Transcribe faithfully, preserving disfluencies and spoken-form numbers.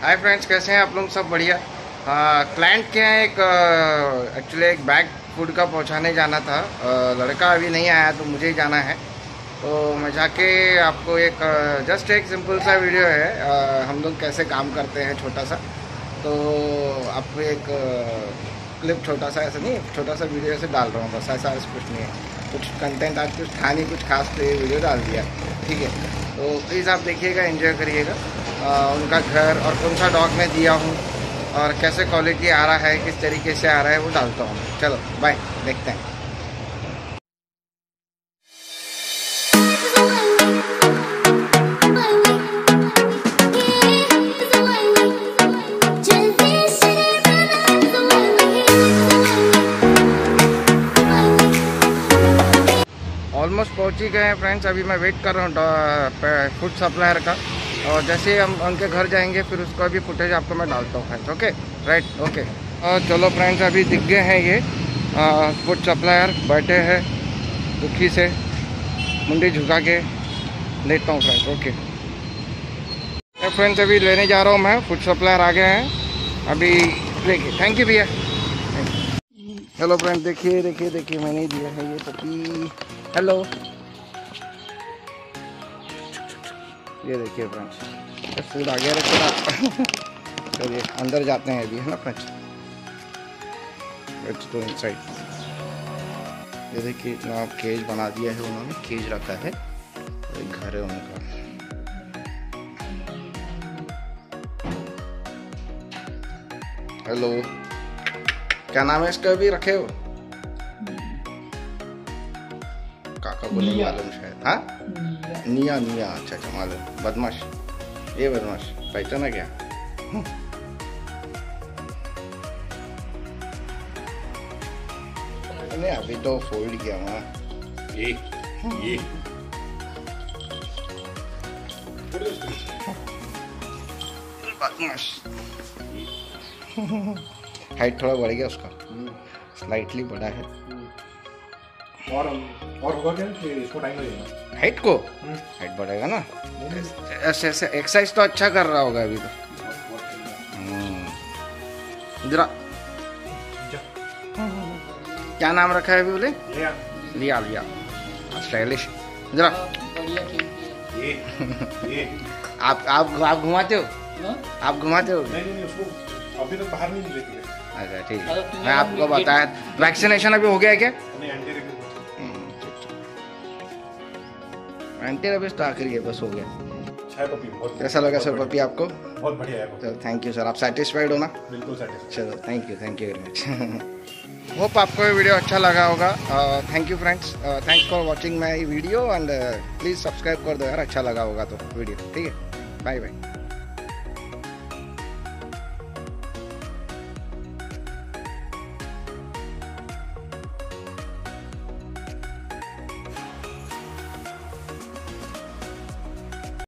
Hi friends, कैसे हैं आप लोग? सब बढ़िया। क्लाइंट के यहाँ एक एक्चुअली एक बैग फूड का पहुंचाने जाना था। आ, लड़का अभी नहीं आया तो मुझे ही जाना है, तो मैं जाके आपको एक जस्ट एक सिंपल सा वीडियो है आ, हम लोग कैसे काम करते हैं छोटा सा, तो आपको एक क्लिप छोटा सा ऐसा नहीं छोटा सा वीडियो ऐसे डाल रहा हूँ, बस ऐसा कुछ नहीं है। कुछ कंटेंट आज कुछ था नहीं, कुछ खास, तो ये वीडियो डाल दिया, ठीक है। तो प्लीज़ आप देखिएगा, एंजॉय करिएगा। उनका घर और कौन सा डॉग में दिया हूँ और कैसे क्वालिटी आ रहा है, किस तरीके से आ रहा है, वो डालता हूँ। चलो बाय, देखते हैं। ऑलमोस्ट पहुँच ही गए हैं फ्रेंड्स। अभी मैं वेट कर रहा हूँ फूड सप्लायर का, और जैसे हम उनके घर जाएंगे फिर उसका भी फुटेज आपको मैं डालता हूँ फ्रेंड्स। Okay right, okay. चलो फ्रेंड्स, अभी दिख गए हैं ये फूड सप्लायर, बैठे हैं दुखी से, मुंडी झुका के लेता हूँ फ्रेंड्स। ओके फ्रेंड्स, अभी लेने जा रहा हूँ मैं, फूड सप्लायर आ गए हैं अभी लेके। थैंक यू भैया। हेलो फ्रेंड्स, देखिए देखिए देखिए, मैंने ही दिया है ये पपी। हेलो, ये देखिए फ्रेंड्स, फूड आ गया रखा। चलिए अंदर जाते हैं अभी, है ना फ्रेंड्स। Let's go inside. ये देखिए इतना केज बना दिया है उन्होंने, केज रखा है, एक घर है उनका। हेलो, क्या नाम है इसका? अभी रखे हो? काका को नहीं मालूम शायद। हाँ, निया निया, अच्छा अच्छा मालूम। बदमाश, ये बदमाश पहचाना क्या? नहीं, अभी तो फोल्ड किया वहाँ। ये ये बदमाश। हाइट थोड़ा बढ़ गया उसका, स्लाइटली बढ़ा है। और और होगा क्या कि इसको टाइम लगेगा? हाइट को हाइट बढ़ेगा ना, ऐसे ऐसे एक्सरसाइज तो अच्छा कर रहा होगा अभी तो। जरा क्या नाम रखा है अभी? बोले लिया लिया लिया, स्टाइलिश। जरा ये ये आप आप आप घुमाते हो? आप घुमाते हो? नहीं नहीं, उसको अभी तक बाहर नहीं लेती है। अच्छा ठीक है, मैं आपको बताया। वैक्सीनेशन अभी हो गया है क्या? नहीं, एंटी एंटी रेबीज तो आखिरी है, बस हो गया। अच्छा पपी, बहुत कैसा लगा सर पपी आपको? बहुत बढ़िया है। चलो थैंक यू सर, आप सेटिस्फाइड हो ना? बिल्कुल सेटिस्फाइड। चलो thank you, thank you very much. Hope आपको ये वीडियो अच्छा लगा होगा। Thank you friends, thanks for watching my video, and please subscribe कर दो यार, अच्छा लगा होगा तो वीडियो, ठीक है। Bye bye.